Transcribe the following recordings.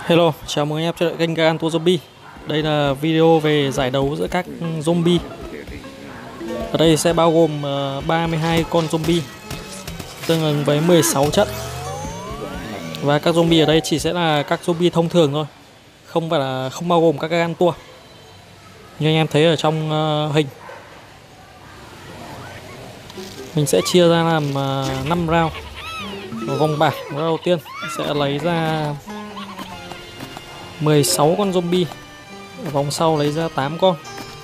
Hello, chào mừng anh em trở lại kênh Gan Tour Zombie. Đây là video về giải đấu giữa các zombie. Ở đây sẽ bao gồm 32 con zombie, tương ứng với 16 trận. Và các zombie ở đây chỉ sẽ là các zombie thông thường thôi, không bao gồm các Gan Tour. Như anh em thấy ở trong hình, mình sẽ chia ra làm 5 round. Vòng bảng round đầu tiên sẽ lấy ra 16 con zombie, ở vòng sau lấy ra 8 con.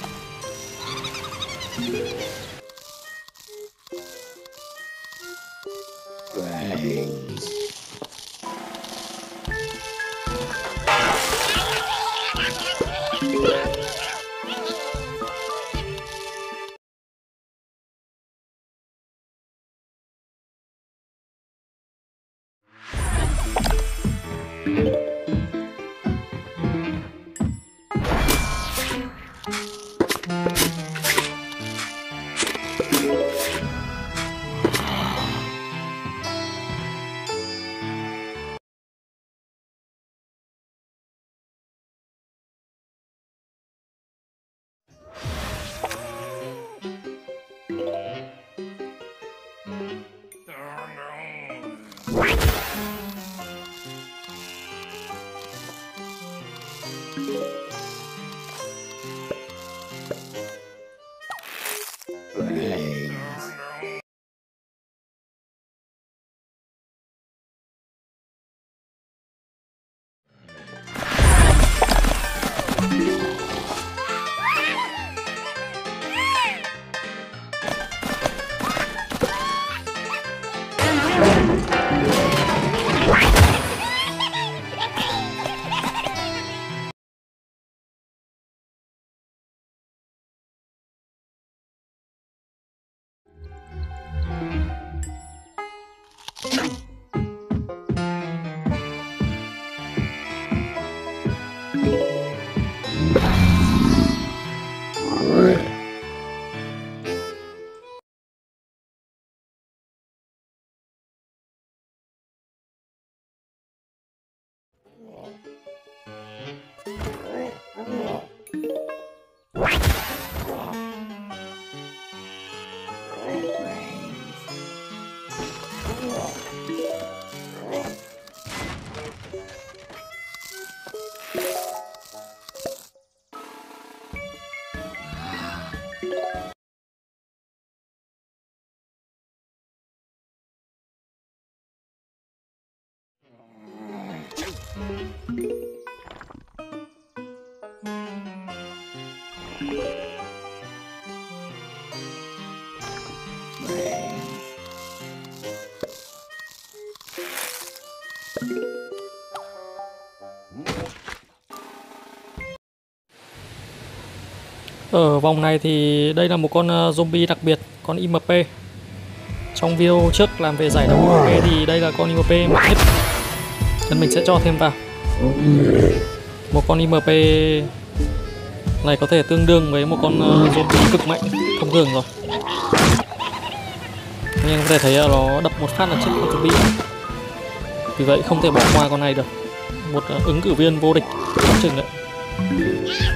Ở vòng này thì đây là một con zombie đặc biệt, con IMP. Trong video trước làm về giải đấu IMP thì đây là con IMP mạnh nhất, nên mình sẽ cho thêm vào. Một con IMP này có thể tương đương với một con zombie cực mạnh thông thường rồi. Anh em có thể thấy là nó đập một phát là chết con zombie. Vì vậy không thể bỏ qua con này được. Một ứng cử viên vô địch chừng đấy.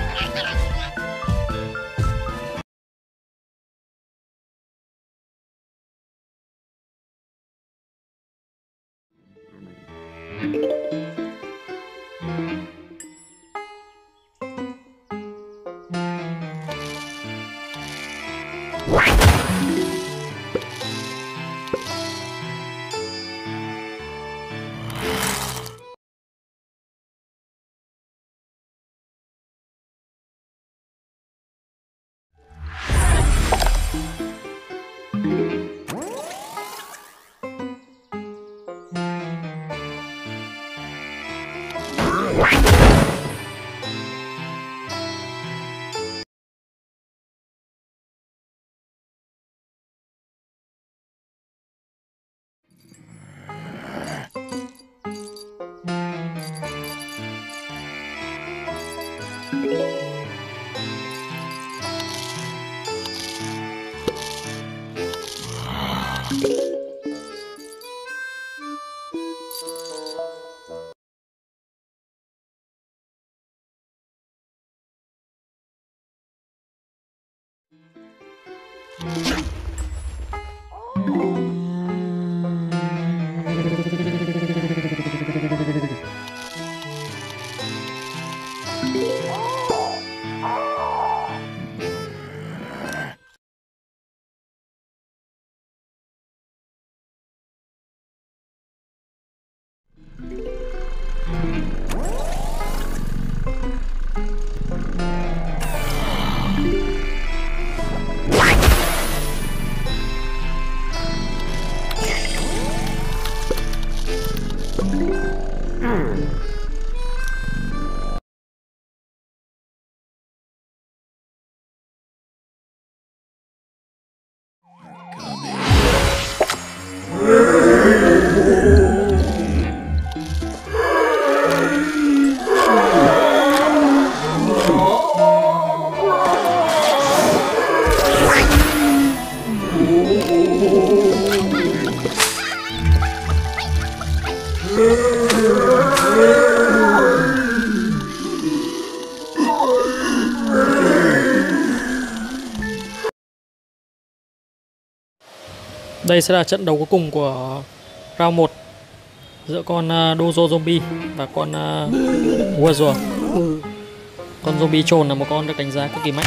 Đây sẽ là trận đấu cuối cùng của round 1 giữa con Dojo Zombie và con Warrior. Con zombie trồn là một con được đánh giá cực kỳ mạnh.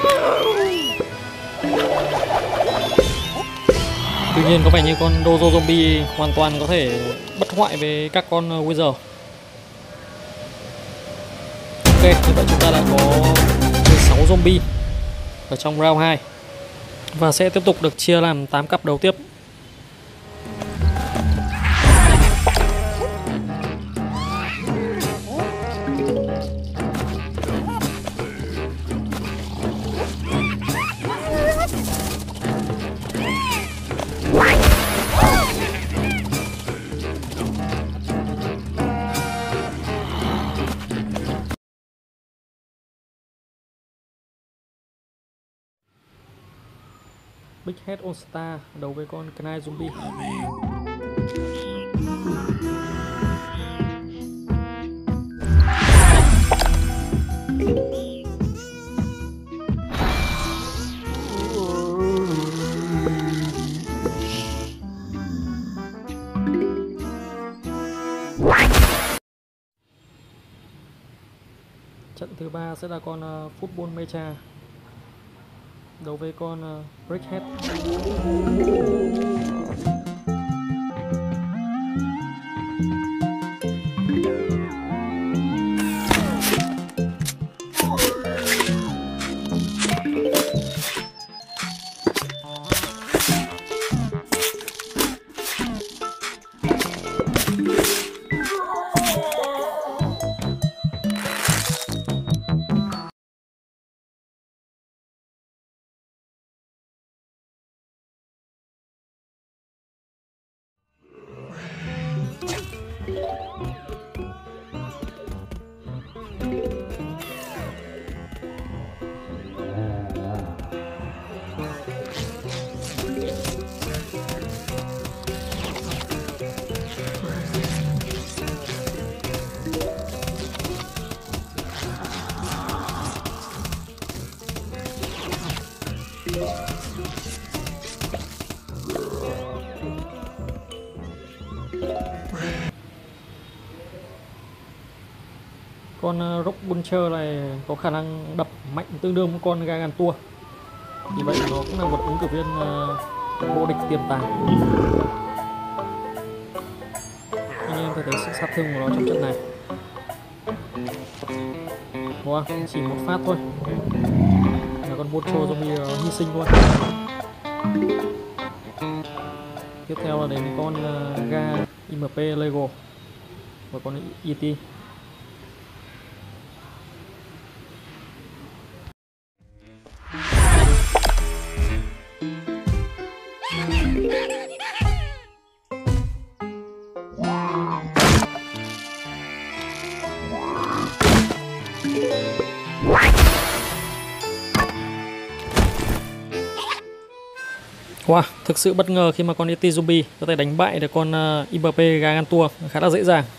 Tuy nhiên có vẻ như con Dojo Zombie hoàn toàn có thể bất hoại với các con Wizard. Ok, như vậy chúng ta đã có 16 zombie ở trong round 2 và sẽ tiếp tục được chia làm 8 cặp đấu tiếp. Big Head All Star đấu với con Knight Zombie. Trận thứ 3 sẽ là con Football Mecha đấu với con Brickhead. Con Rock Buncher này có khả năng đập mạnh tương đương với con Gargantua. Vì vậy nó cũng là một ứng cử viên vô địch tiềm tàng. Anh em phải thấy sự sát thương của nó trong trận này. Wow, chỉ một phát thôi là con Buncher zombie nó hy sinh luôn. Tiếp theo là đến con Ga IMP Lego và con ET. Wow, thực sự bất ngờ khi mà con ET Zombie có thể đánh bại được con IMP Gargantua khá là dễ dàng.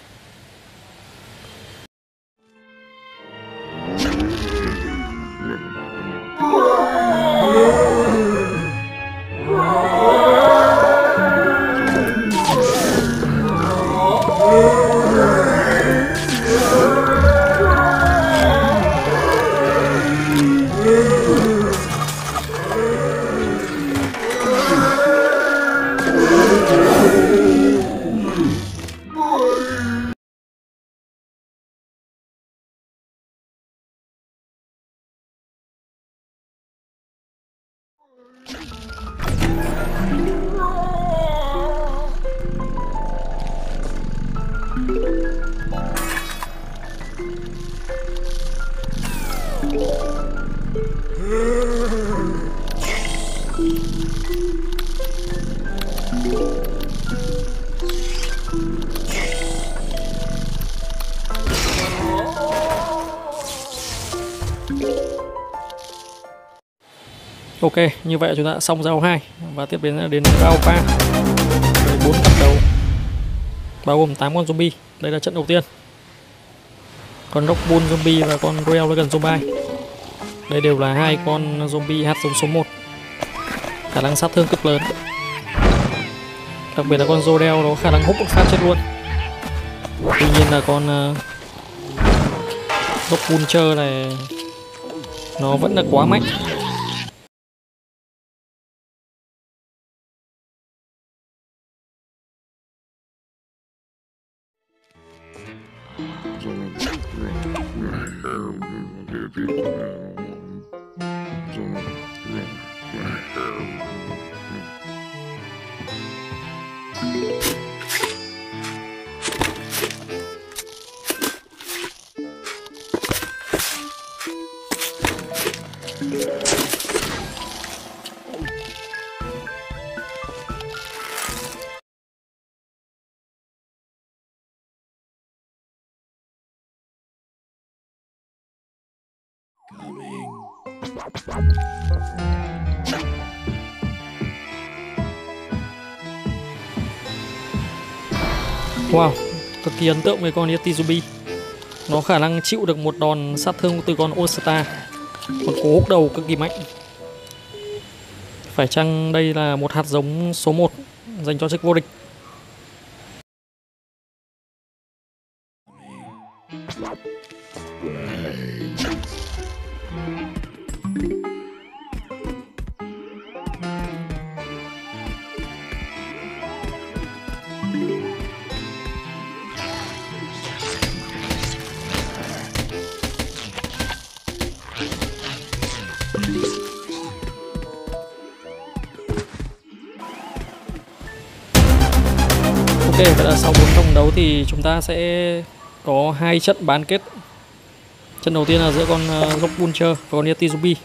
Ok, như vậy chúng ta đã xong round 2 và tiếp đến là đến round 3 với 4 cặp đấu bao gồm 8 con zombie. Đây là trận đầu tiên. Con Rock Bull zombie và con Royal Dragon zombie. Đây đều là hai con zombie hạt giống số 1. Khả năng sát thương cực lớn. Đặc biệt là con Zodel nó khả năng hút một phát chết luôn. Tuy nhiên là con Rock Vulture này nó vẫn là quá mạnh. Wow, cực kỳ ấn tượng với con Yeti zombie. Nó khả năng chịu được một đòn sát thương từ con All-Star. Con cú húc đầu cực kỳ mạnh. Phải chăng đây là một hạt giống số 1 dành cho chức vô địch? Ok, vậy là sau 4 vòng đấu thì chúng ta sẽ có 2 trận bán kết. Trận đầu tiên là giữa con Rock Vulture và con Yeti zombie.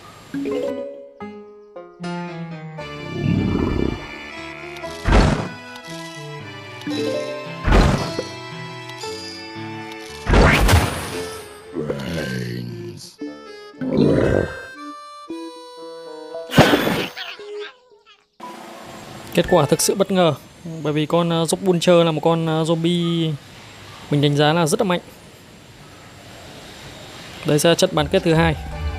Kết quả thực sự bất ngờ, bởi vì con Rock Vulture là một con zombie mình đánh giá là rất là mạnh. Đây sẽ là trận bán kết thứ 2.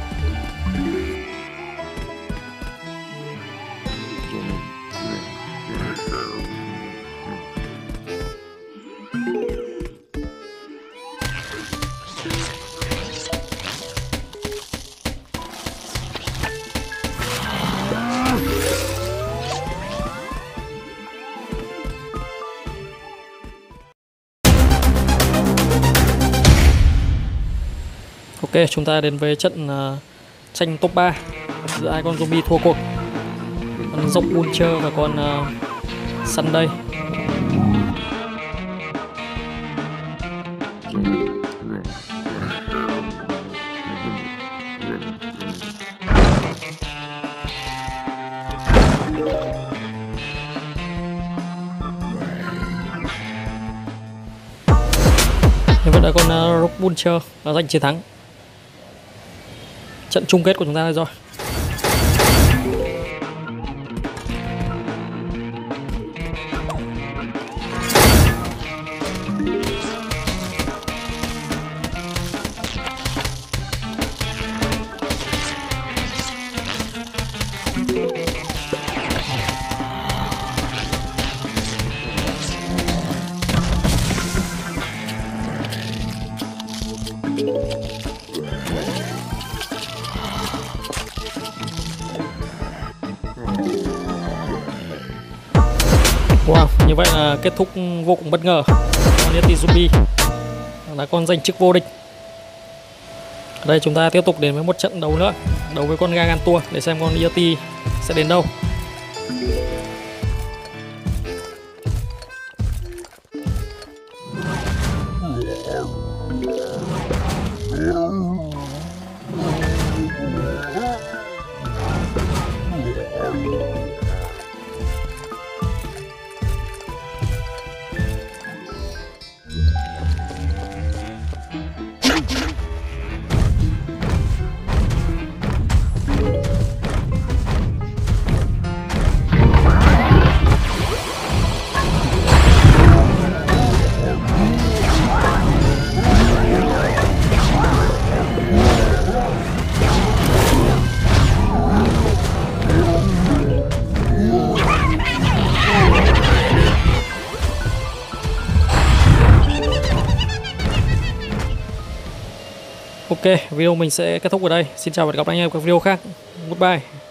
Ok, chúng ta đến với trận tranh top 3 giữa hai con zombie thua cuộc, con Rock Vulture và con Sunday. Như vậy là con Rock Vulture đã giành chiến thắng. Trận chung kết của chúng ta đây rồi. Wow, như vậy là kết thúc vô cùng bất ngờ. Con Yeti zombie là con giành chức vô địch. Ở đây chúng ta tiếp tục đến với một trận đấu nữa, đấu với con Gargantua để xem con Yeti sẽ đến đâu. Ok, video mình sẽ kết thúc ở đây. Xin chào và hẹn gặp lại anh em ở các video khác. Goodbye.